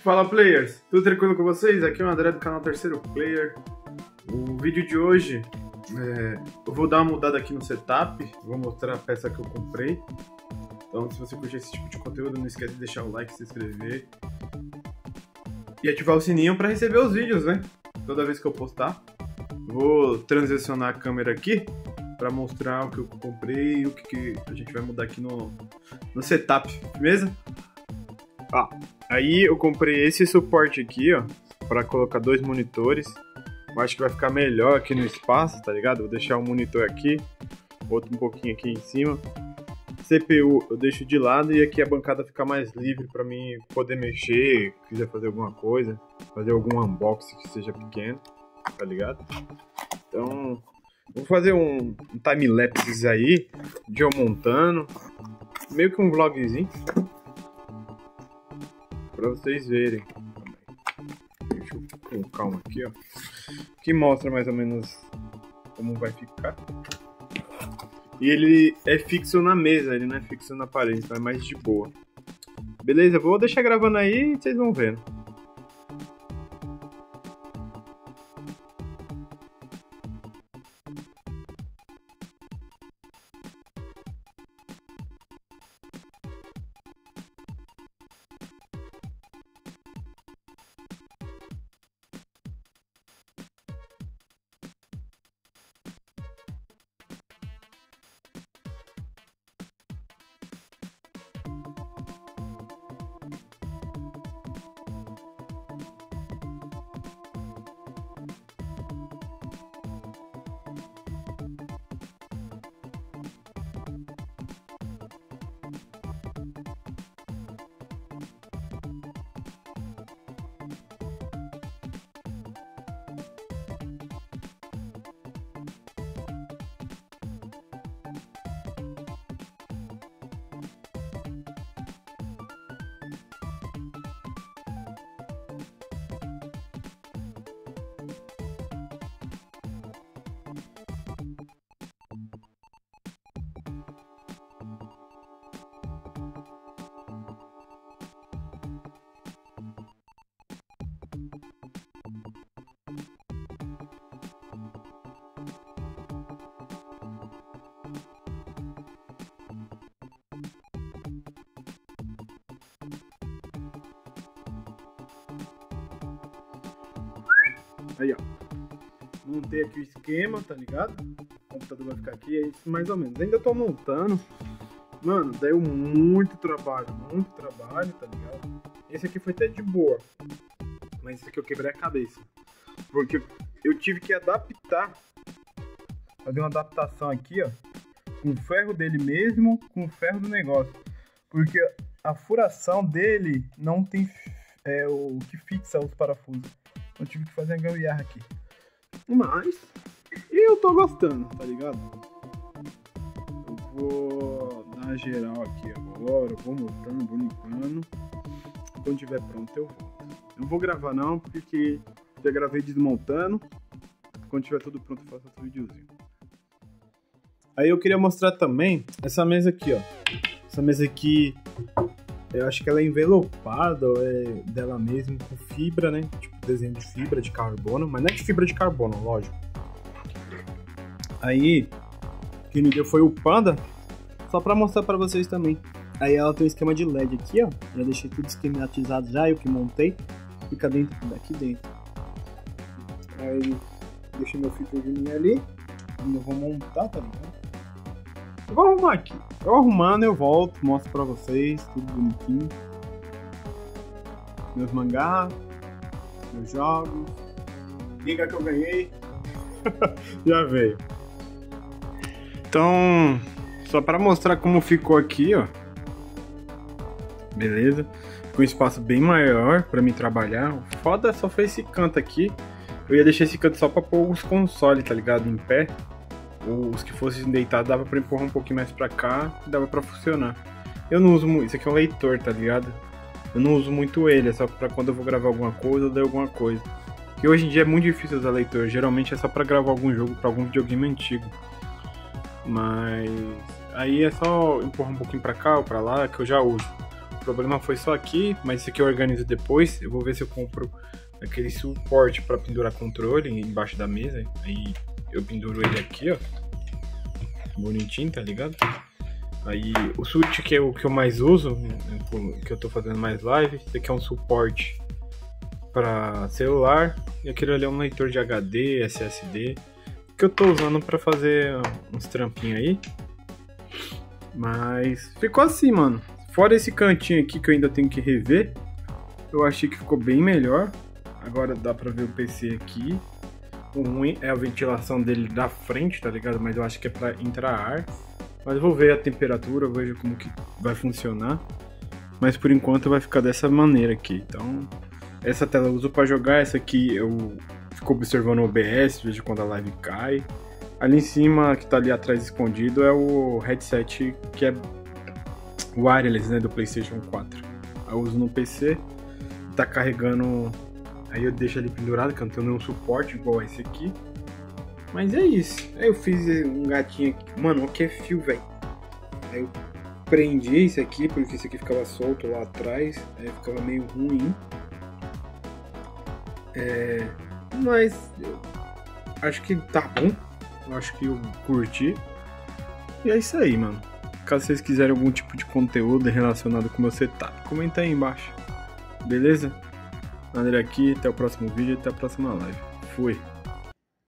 Fala, players! Tudo tranquilo com vocês? Aqui é o André do canal Terceiro Player. O vídeo de hoje, eu vou dar uma mudada aqui no setup, vou mostrar a peça que eu comprei. Então, se você curtir esse tipo de conteúdo, não esquece de deixar o like, se inscrever e ativar o sininho para receber os vídeos, né? Toda vez que eu postar. Vou transicionar a câmera aqui para mostrar o que eu comprei e o que a gente vai mudar aqui no setup, beleza? Aí eu comprei esse suporte aqui, ó, para colocar dois monitores. Eu acho que vai ficar melhor aqui no espaço, tá ligado? Vou deixar um monitor aqui, outro um pouquinho aqui em cima. CPU eu deixo de lado e aqui a bancada fica mais livre para mim poder mexer, se quiser fazer alguma coisa, fazer algum unboxing que seja pequeno, tá ligado? Então, vou fazer um time-lapse aí, de eu montando, meio que um vlogzinho, pra vocês verem. Deixa eu com calma aqui, ó, que mostra mais ou menos como vai ficar. E ele é fixo na mesa, ele não é fixo na parede, então é mais de boa. Beleza, vou deixar gravando aí e vocês vão vendo. Aí, ó, montei aqui o esquema, tá ligado? O computador vai ficar aqui, é isso mais ou menos. Ainda tô montando. Mano, deu muito trabalho, tá ligado? Esse aqui foi até de boa, mas esse aqui eu quebrei a cabeça, porque eu tive que adaptar, fazer uma adaptação aqui, ó, com o ferro dele mesmo, com o ferro do negócio, porque a furação dele não tem o que fixa os parafusos. Eu tive que fazer a gambiarra aqui. Mas eu tô gostando, tá ligado? Eu vou dar geral aqui agora. Vou montando, vou limpando. Quando tiver pronto eu volto. Não vou gravar não, porque já gravei desmontando. Quando tiver tudo pronto eu faço outro videozinho. Aí eu queria mostrar também essa mesa aqui, ó. Essa mesa aqui, eu acho que ela é envelopada, ou é dela mesmo, com fibra, né? Tipo, desenho de fibra de carbono, mas não é de fibra de carbono, lógico. Aí, quem me deu foi o Panda, só pra mostrar pra vocês também. Aí ela tem um esquema de LED aqui, ó. Já deixei tudo esquematizado já, eu que montei. Fica dentro daqui dentro. Aí, deixei meu filtrozinho ali. Eu vou montar, tá ligado? Eu vou arrumar aqui. Eu arrumando, eu volto, mostro pra vocês, tudo bonitinho. Meus mangás, meus jogos. Liga que eu ganhei. Já veio. Então, só pra mostrar como ficou aqui, ó. Beleza? Com um espaço bem maior pra mim trabalhar. O foda só foi esse canto aqui. Eu ia deixar esse canto só pra pôr os consoles, tá ligado? Em pé. Os que fossem deitados dava pra empurrar um pouquinho mais pra cá e dava pra funcionar. Eu não uso muito, isso aqui é um leitor, tá ligado? Eu não uso muito ele, é só pra quando eu vou gravar alguma coisa ou ler alguma coisa. Que hoje em dia é muito difícil usar leitor, geralmente é só pra gravar algum jogo, pra algum videogame antigo. Mas aí é só empurrar um pouquinho pra cá ou pra lá que eu já uso. problema foi só aqui, mas isso aqui eu organizo depois. Eu vou ver se eu compro aquele suporte para pendurar controle embaixo da mesa. Aí eu penduro ele aqui, ó. Bonitinho, tá ligado? Aí o switch que é o que eu mais uso, que eu tô fazendo mais live, esse aqui é um suporte para celular. E aquele ali é um leitor de HD, SSD, que eu tô usando para fazer uns trampinhos aí. Mas ficou assim, mano. Fora esse cantinho aqui que eu ainda tenho que rever, eu achei que ficou bem melhor. Agora dá pra ver o PC aqui. O ruim é a ventilação dele da frente, tá ligado? Mas eu acho que é pra entrar ar. Mas eu vou ver a temperatura, eu vejo como que vai funcionar. Mas por enquanto vai ficar dessa maneira aqui. Então, essa tela eu uso pra jogar. Essa aqui eu fico observando o OBS, vejo quando a live cai. Ali em cima, que tá ali atrás escondido, é o headset que é wireless, né, do PlayStation 4. Eu uso no PC, tá carregando, aí eu deixo ali pendurado, que eu não tenho nenhum suporte igual esse aqui. Mas é isso. Aí eu fiz um gatinho aqui. Mano, o que é fio, velho? Aí eu prendi esse aqui, porque esse aqui ficava solto lá atrás, aí ficava meio ruim. Mas eu acho que tá bom. Eu acho que eu curti. E é isso aí, mano. Caso vocês quiserem algum tipo de conteúdo relacionado com o meu setup, comenta aí embaixo. Beleza? André aqui, até o próximo vídeo, até a próxima live. Fui!